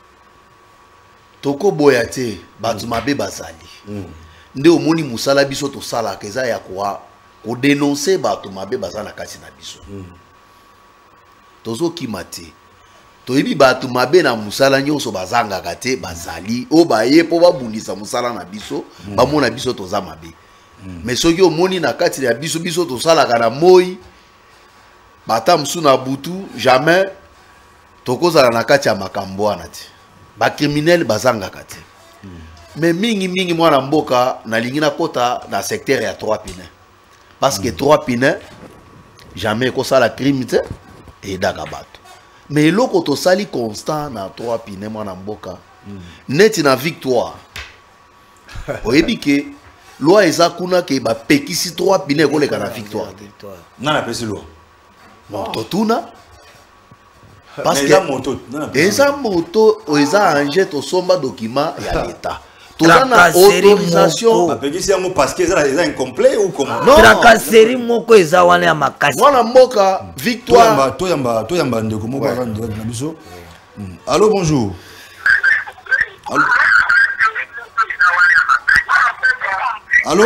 toko boya te batu mabe bazali nde omoni musala biso tosala keza ya kwa ko dénoncer batu mabe bazala kati na biso tozo kimate toyebi batu mabe na musala nyonso bazanga kate bazali o baye po babundisa musala na biso bamona biso toza mabe mais soki omoni na kati ya biso biso tosala kana moi bata musu na butu jamais tokozala na kati ya makambo wana te ba criminel bazanga kate mais mingi mingi mwana mboka na lingina kota na secteur ya trois pinets parce que trois pinets jamais ko sala crime te et dakabato mais loko to sali constant na trois pinets mwana mboka net na victoire oyebi ke loi eza kuna ke ba pekisi trois pine ko le kana victoire. Non la pesi loi. Bon totuna parce Mais que eza moto. eza moto eza anje to somba document ya l'état. Toza na autorisation ba pekisi yango parce que eza eza incomplet ou comment? Non. Tracasserie moko eza wana ya makasi. Mwana mboka victoire. To yamba to yamba ndeko moko ba ndeko na biso. Allô, bonjour. Allô. Allô.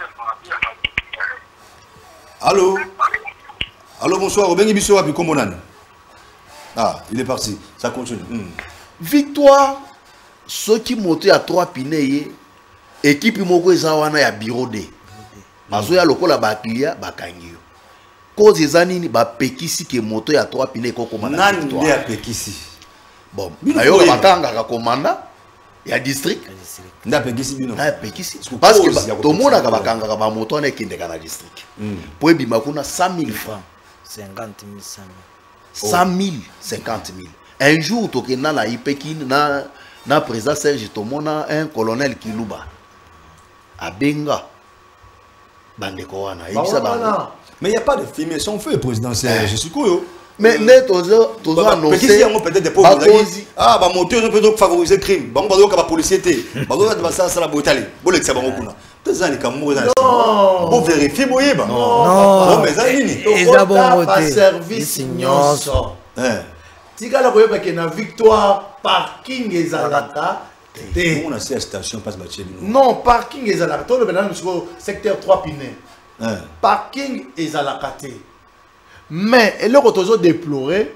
Allô. Allô, bonsoir. Obengi biso wapi kombo nani? Ah, il est parti. Ça continue. Mm. Victoire, ceux qui montent à trois pinés, équipe moko eza wana ya bureau de. Mazo ya lokola ba client ba kangio. Cause ezanini ba pekisi ke moto ya trois pinés ko komanda. Nani nde a pekisi? Bon, ayo batanga ka komanda ya district. Nda pekisi bino. Na pekisi. Parce que to mona ka bakanga ka ba moto na kinde kana district. Po bima kuna cent mille francs. cinquante mille, cent mille. cent mille, cinquante mille. Un jour, tu as na Ipekin, na na président Serge Tomona, un colonel Kiluba. À Benga. Bandeko wana. Mais il n'y a pas de filmé son feu, président Serge. Je suis quoi? Mais mais tu as annoncé. Peut-être des pauvres. Ah, bah monter on peut favoriser le crime. Bah on va dire policier té. Bah on va ça ça la brutalité. Bon les ça va beaucoup là. Tous les camours là. Pour vérifier boyer bah. Non. Mais ça nini. Eza bon côté. Service nyonso. Hein. Tika la koyeba ke na victoire parking ezalaka. On a ces stations passe bâtir. Non, parking ezalaka. Tout le maintenant nous secteur trois pinés. Hein. Parking ezalaka té. Mais et le kotozo déplorer.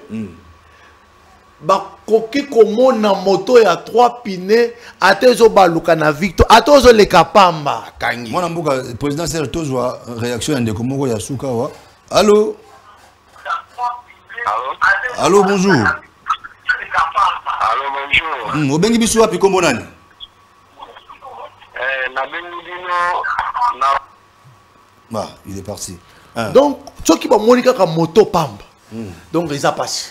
Ba koki komona moto ya trois pinés atezo baluka na victoire atozo le kapamba Kangi. Moi nambuka président Serge tozwa réaction ndeko moko ya suka wa. Allô. Allô, bonjour. Allô, bonjour. Mm, obengi biso wapi kombo nani? Eh, na bengi bino na Bah, il est parti. Hein. Donc ceux qui va monika ka moto pamba. Donc ils a passé.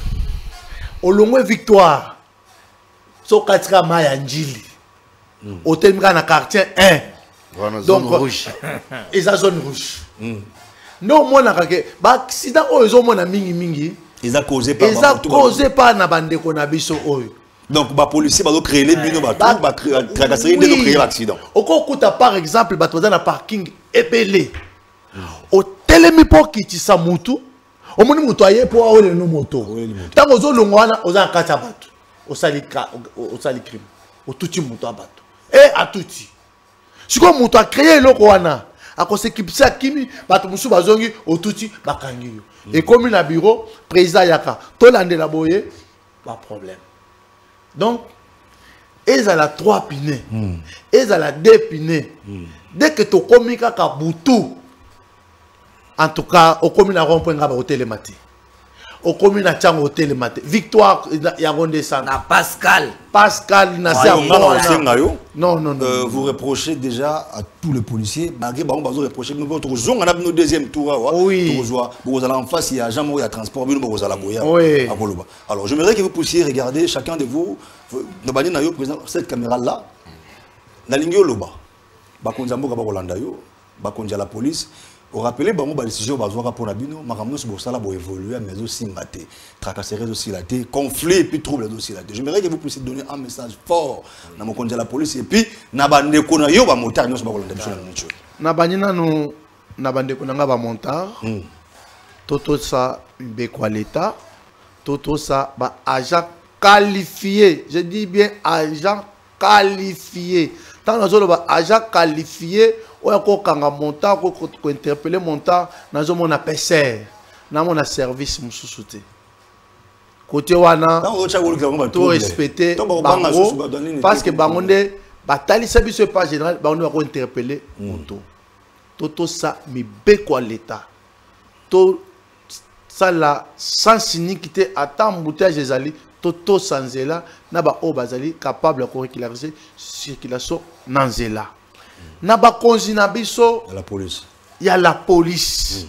Au long victoire. So katika maya njili. Hôtel Mika na quartier un. Donc rouge. Ils a zone rouge. Non moi na kake ba accident o ezo mona mingi mingi. Ils a causé par Ils a causé par na bandeko na biso oyo. Donc ba policier ba do créer les bino ba tout ba tracasserie de créer l'accident. Oko kuta par exemple ba toza na parking epelé. Au telemi po kitisa mutu. O moni mutu aye po a ole no moto. Tango zo longwana oza kata bato. O sali o sali crime. O tuti mutu abato. Et a tuti. Siko mutu a créé loko wana. A ko s'équipe a kimi bato musu bazongi o tuti bakangi yo. Et comme na bureau président yaka to landela boye pas problème. Donc ils ont la trois pinés. Ils ont la deux pinés. Dès que tu commis kaka butu en tout cas au commis na rond-point ngaba hôtel matin. Au commis na tchang hôtel matin. Victoire ya ronde ça. Na Pascal. Pascal na c'est non non non. Euh, vous reprochez déjà à tous les policiers malgré ba on va reprocher nous votre zone on a nos deuxième tour oui. Vous allez en face il y a jamais il y a transport mais vous allez boya. Oui. Alors j'aimerais que vous puissiez regarder chacun de vous no bani na yo président cette caméra là na lingio loba. Ba konzambo ka ba kolanda yo ba konja la police. Au rappelez, bah, bah, décision bah, pour la bino, ma ramener sur ça là pour évoluer, mais aussi mater, tracasserie aussi la té, conflit et puis trouble aussi la té. J'aimerais que vous puissiez donner un message fort dans mon conduit à la police et puis na bande kona yo ba montar nous ba kolanda biso na mucho. Na banina no na bande kona nga ba montar. Toto ça be quoi l'état. Toto ça ba agent qualifié. Je dis bien agent qualifié. Tant nous ba agent qualifié. Ou encore quand on monte, on interpeller monta, nous avons un P C R, nous avons un service moussouté. Côté wana, tout respecter, parce que bangonde, batali sabi ce pas général, bangonde va interpeller monto. Toto ça mi bekwa l'état. To ça la sans iniquité attend embouteillage des alliés. Toto sans zela, na ba o bazali capable de régulariser circulation nan zela. Naba konzi na biso la police. Il y a la police.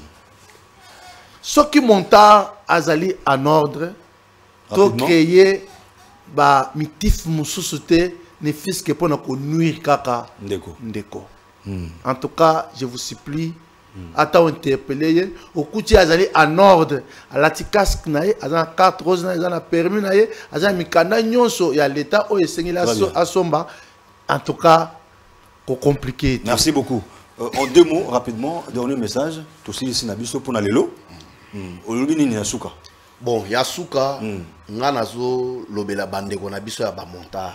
Ce qui monta azali en ordre, to créer ba mitif mususute ne fisque pour na ko nuire kaka ndeko. Ndeko. Mm. En tout cas, je vous supplie, attends interpeller, au côté azali en ordre, à la casque nae, à la carte rose nae, à la permis nae, à la mikana nyonso, il y a l'état où il s'est à somba. En tout cas, compliqué. Merci beaucoup. Euh, en deux mots, rapidement, dernier message. Tout aussi, ici, Nabiso pour Nalelo. Aujourd'hui, il y a Yasuka. Bon, Yasuka, Nganazo, Lobela Bande, on a biso ya bamonta.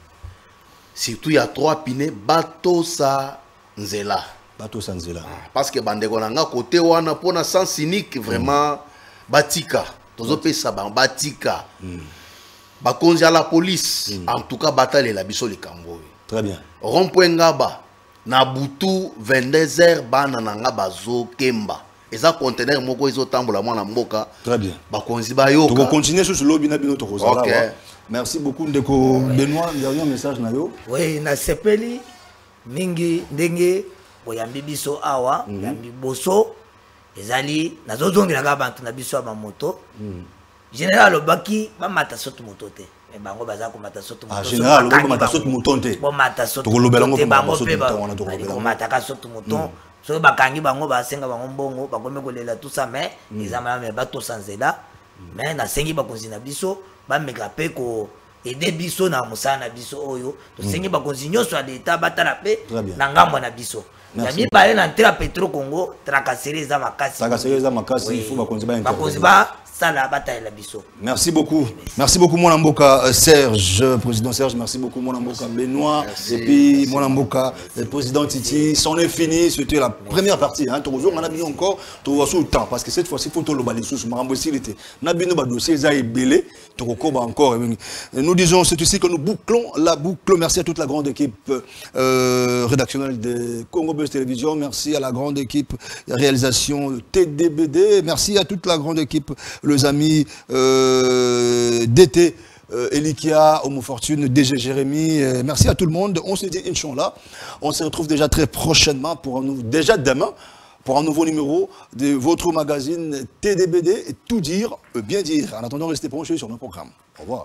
Surtout, il y a trois pinés, bateau sa nzela. Bateau sa nzela. Parce que Bande, on a un côté où on a pour un sens cynique, vraiment, batika. Tozo pe saban, batika. Bakonzi à la police. En tout cas, bataille la biso le Cambo. Très bien. Rond-point Ngaba. Na butu vingt-deux heures bana nanga bazo kemba. Eza conteneur moko izo tambola mwana mboka. Très bien. Bakonzi ba yoka. Tu vas continuer sur ce lobby na bino to kozala. OK. Merci beaucoup Ndeko Benoît, il y a un message na yo. Oui, na sepeli mingi ndenge boyambi biso awa, yambi boso ezali nazozongela ka bantu na biso ba moto. Général Obaki ba mata soto moto te. Mais bango baza ko mata soto moto. Ah général Obaki mata soto moto te. Bo mata soto. To lobela ngo bango soto pe ba. ko mata ka soto moto. So bakangi bango basenga bango mbongo, bango mekolela tout ça mais ezama me bato sanzela. Mais na sengi bakonzi na biso ba meka pe ko aider biso na musana biso oyo. To sengi bakonzi nyoso ya l'état batala pe na ngambo na biso. Yami parler na Tra Petro Congo, tracasserie za makasi. Tracasserie za makasi, il faut bakonzi ba intervenir. Bakonzi ba sala bataille la biso. Merci beaucoup. Merci beaucoup mon Mboka Serge, président Serge, merci beaucoup mon Mboka Benoît et puis mon Mboka le président Titi. C'en est fini, c'était la première partie hein. Toujours on a mis encore, tu vois sous le temps parce que cette fois-ci faut tout le balayer sous Marambo Silité. Na bino ba dossier za ebelé, tu koba encore. Nous disons c'est ici que nous bouclons la boucle. Merci à toute la grande équipe euh, rédactionnelle de Congo Buzz Télévision, merci à la grande équipe réalisation T D B D, merci à toute la grande équipe les amis euh, D T, euh, Elikia, Homo Fortune, D G Jérémy. Euh, merci à tout le monde. On se dit Inch'Allah. On se retrouve déjà très prochainement, pour un nouveau, déjà demain, pour un nouveau numéro de votre magazine T D B D. Et tout dire, euh, bien dire. En attendant, restez branchés sur nos programmes. Au revoir.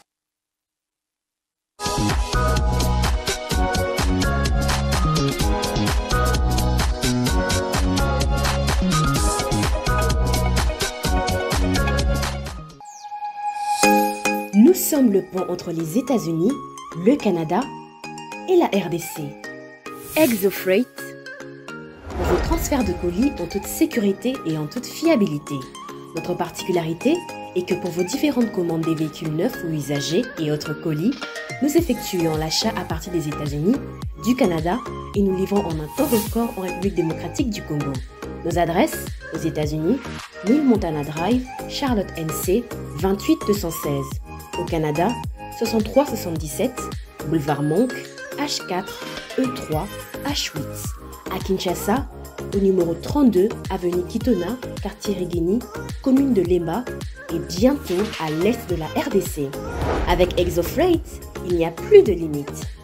Nous sommes le pont entre les États-Unis, le Canada et la R D C. ExoFreight, vos transferts de colis en toute sécurité et en toute fiabilité. Notre particularité est que pour vos différentes commandes des véhicules neufs ou usagés et autres colis, nous effectuons l'achat à partir des États-Unis, du Canada et nous livrons en un temps record en République démocratique du Congo. Nos adresses aux États-Unis, mille Montana Drive, Charlotte N C, vingt-huit deux cent seize. Au Canada, soixante-trois soixante-dix-sept, boulevard Monk, H quatre, E trois, H huit. À Kinshasa, au numéro trente-deux, avenue Kitona, quartier Rigini, commune de Lemba, et bientôt à l'est de la R D C. Avec ExoFreight, il n'y a plus de limite.